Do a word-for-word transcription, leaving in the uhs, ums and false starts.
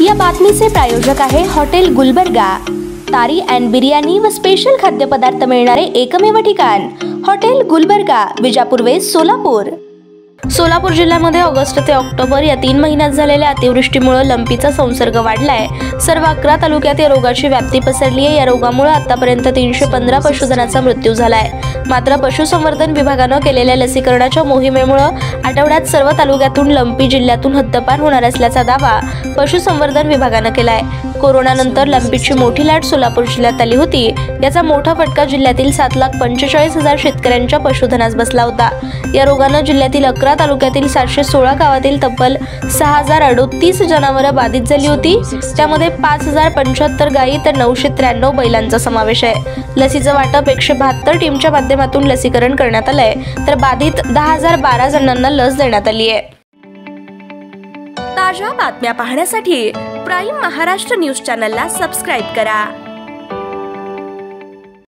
या बातमीचे प्रायोजक आहे हॉटेल गुलबर्गा। तारी अँड बिर्याणी व स्पेशल खाद्यपदार्थ मिळणारे एकमेव ठिकाण हॉटेल गुलबर्गा, विजापूर वेस्ट, सोलापूर। सोलापूर जिल्ह्यामध्ये ऑगस्ट ते ऑक्टोबर या तीन महिन्यात झालेल्या अतिवृष्टीमुळे लंपीचा संसर्ग वाढलाय। सर्व अकरा तालुक्यात या रोगाची व्याप्ती पसरली आहे। या रोगामुळे आतापर्यंत तीनशे पंधरा पशुधनाचा मृत्यू झालाय। मात्र पशुसंवर्धन विभागानं केलेल्या लसीकरणाच्या मोहिमेमुळे आठवड्यात सर्व तालुक्यातून लंपी जिल्ह्यातून हद्दपार होणार असल्याचा दावा पशुसंवर्धन विभागानं केलाय। कोरोनानंतर लंपीची मोठी लाट सोलापूर जिल्ह्यात आली होती। याचा मोठा फटका जिल्ह्यातील सात लाख पंचेचाळीस हजार शेतकऱ्यांच्या पशुधनास बसला होता। या रोगानं जिल्ह्यातील अकरा तालुक्यातील सातशे सोळा गावातील तब्बल सहा हजार अडोतीस जनावरं बाधित झाली होती। त्यामध्ये पाच हजार पंच्याहत्तर गायी तर नऊशे त्र्याण्णव बैलांचा समावेश आहे। लसीचं वाटप एकशे बहात्तर टीमच्या माध्यमातून लसीकरण करण्यात आलंय, तर बाधित दहा हजार बारा जणांना लस देण्यात आली आहे। ताज्या बातम्या पाहण्यासाठी प्राईम महाराष्ट्र न्यूज चॅनलला सबस्क्राईब करा।